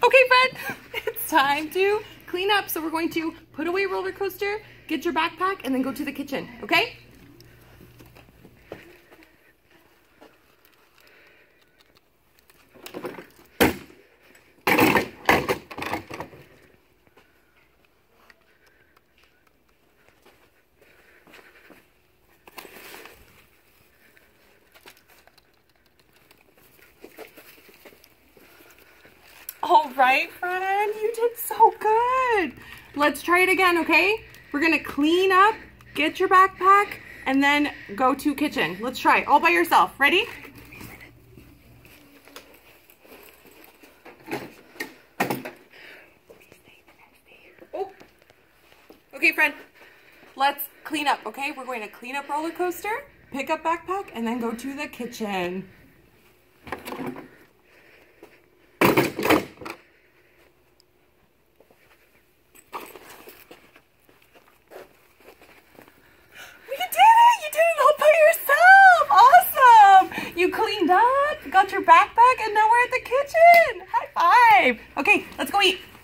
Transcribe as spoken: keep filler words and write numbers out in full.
Okay, friend, it's time to clean up. So we're going to put away roller coaster, get your backpack, and then go to the kitchen, okay? All right, friend, you did so good. Let's try it again, okay? We're gonna clean up, get your backpack, and then go to kitchen. Let's try, all by yourself. Ready? Oh. Okay, friend, let's clean up, okay? We're going to clean up roller coaster, pick up backpack, and then go to the kitchen. You cleaned up, got your backpack, and now we're at the kitchen. High five. Okay, let's go eat.